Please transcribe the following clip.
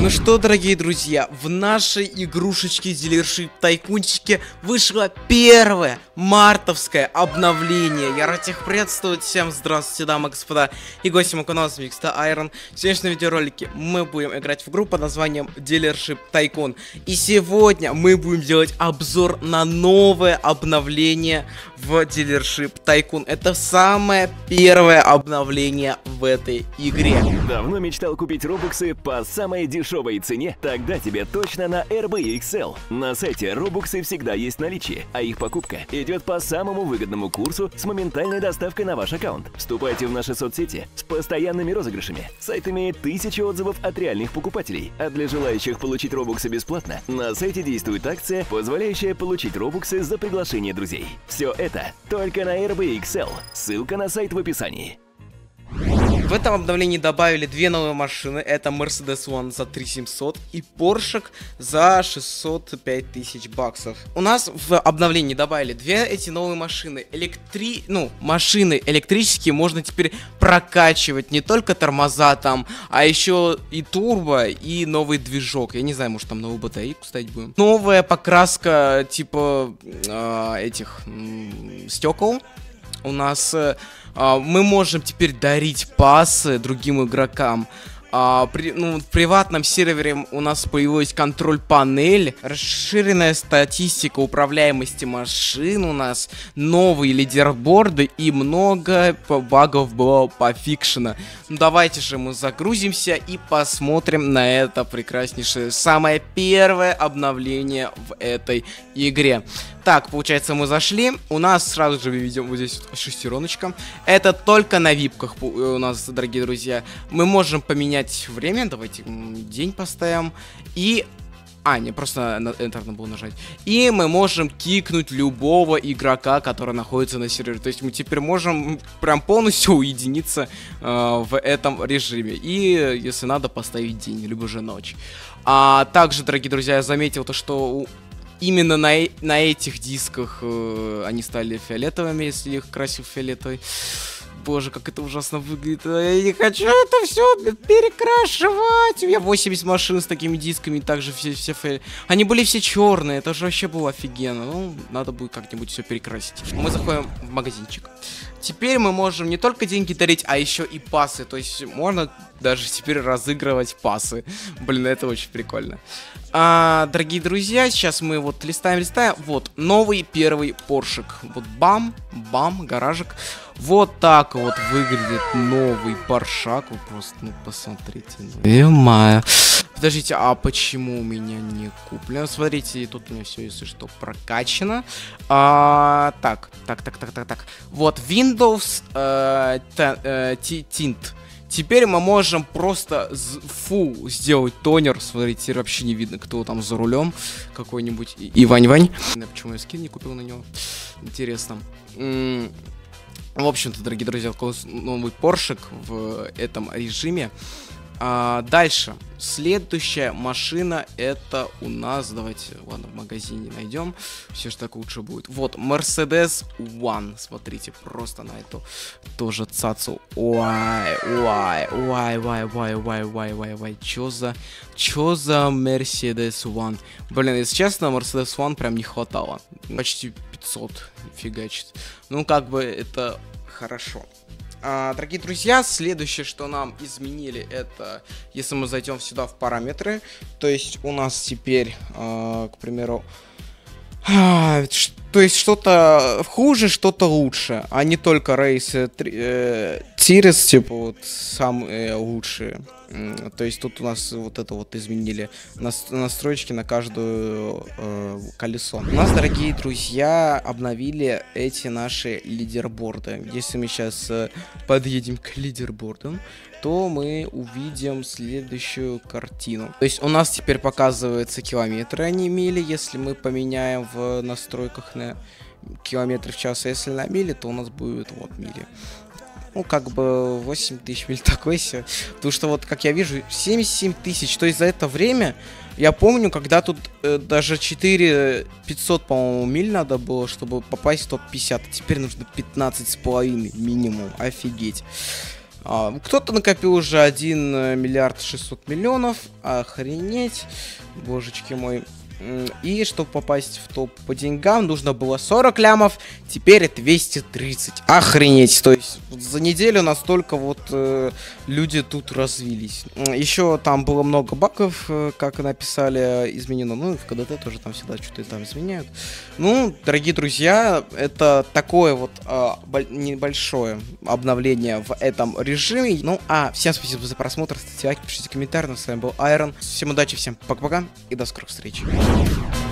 Ну что, дорогие друзья, в нашей игрушечке Дилершип Тайкунчике вышло первое мартовское обновление. Я рад всех приветствовать. Всем здравствуйте, дамы и господа, и гости моего канала Mixta Iron. В сегодняшнем видеоролике мы будем играть в игру под названием Дилершип Тайкун. И сегодня мы будем делать обзор на новое обновление в Дилершип Тайкун. Это самое первое обновление в этой игре. Давно мечтал купить робоксы по самой дешевой цене? Тогда тебе точно на RBXL. На сайте робоксы всегда есть в наличии, а их покупка идет по самому выгодному курсу с моментальной доставкой на ваш аккаунт. Вступайте в наши соцсети с постоянными розыгрышами. Сайт имеет 1000 отзывов от реальных покупателей, а для желающих получить робоксы бесплатно, на сайте действует акция, позволяющая получить робоксы за приглашение друзей. Все это только на RBXL. Ссылка на сайт в описании. В этом обновлении добавили две новые машины. Это Mercedes One за 3700 и Porsche за 605 тысяч баксов. У нас в обновлении добавили две эти новые машины. Машины электрические можно теперь прокачивать. Не только тормоза там, а еще и турбо, и новый движок. Я не знаю, может там новую батарейку ставить будем. Новая покраска типа этих стекол. У нас мы можем теперь дарить пасы другим игрокам. В приватном сервере у нас появилась контроль-панель, расширенная статистика управляемости машин у нас, новые лидерборды и много багов было пофикшено. Давайте же мы загрузимся и посмотрим на это прекраснейшее, самое первое обновление в этой игре. Так, получается, мы зашли, у нас сразу же видим вот здесь вот шестереночка. Это только на випках у нас, дорогие друзья. Мы можем поменять время, давайте день поставим. И... просто на Enter надо было нажать. И мы можем кикнуть любого игрока, который находится на сервере. То есть мы теперь можем прям полностью уединиться в этом режиме. И, если надо, поставить день, либо же ночь. Также, дорогие друзья, я заметил то, что... Именно на этих дисках они стали фиолетовыми, если их красил фиолетовый. Боже, как это ужасно выглядит. Я не хочу это все перекрашивать. У меня 80 машин с такими дисками, также все они были все черные, это же вообще было офигенно. Ну, надо будет как-нибудь все перекрасить. Мы заходим в магазинчик. Теперь мы можем не только деньги дарить, а еще и пасы. То есть можно даже теперь разыгрывать пасы. Блин, это очень прикольно. Дорогие друзья, сейчас мы вот листаем. Вот, новый первый Porsche. Вот бам, гаражик. Вот так вот выглядит новый Поршак. Вы просто, посмотрите. Ё-моё. Подождите, а почему у меня не куплено? Смотрите, тут у меня все, если что, прокачано. Так. Вот, Windows Tint. Теперь мы можем просто сделать тонер. Смотрите, вообще не видно, кто там за рулем. Какой-нибудь Ивань-Вань. Почему я скин не купил на него? Интересно. В общем-то, дорогие друзья, новый Porsche в этом режиме. Дальше. Следующая машина это у нас, давайте, ладно, в магазине найдем. Все же так лучше будет. Вот, Mercedes One. Смотрите, просто на эту тоже цацу. Ой. Чё за Mercedes One? Блин, если честно, Mercedes One прям не хватало. Почти 500 фигачит. Ну, как бы это хорошо. Дорогие друзья, следующее, что нам изменили, это если мы зайдем сюда в параметры, то есть у нас теперь, к примеру, то есть что-то хуже, что-то лучше, а не только рейсы Тирес, типа вот самые лучшие. То есть тут у нас вот это вот изменили настройки на каждую колесо. У нас, дорогие друзья, обновили эти наши лидерборды. Если мы сейчас подъедем к лидербордам, то мы увидим следующую картину. То есть у нас теперь показываются километры, а не мили, если мы поменяем в настройках на километры в час. А если на мили, то у нас будет вот мили. Ну, как бы 8000 миль такой себе. Потому что вот, как я вижу, 77 тысяч. То есть за это время, я помню, когда тут даже 4500, по-моему, миль надо было, чтобы попасть в топ-50. А теперь нужно 15,5 минимум. Офигеть. Кто-то накопил уже 1 миллиард 600 миллионов. Охренеть. Божечки мой. И чтобы попасть в топ по деньгам, нужно было 40 лямов, теперь 230. Охренеть, то есть за неделю настолько вот люди тут развились. Еще там было много багов, как написали, изменено. Ну, в КДТ тоже там всегда что-то там изменяют. Ну, дорогие друзья, это такое вот небольшое обновление в этом режиме. Ну, всем спасибо за просмотр, ставьте лайки, пишите комментарии. С вами был Айрон. Всем удачи, всем пока-пока и до скорых встреч.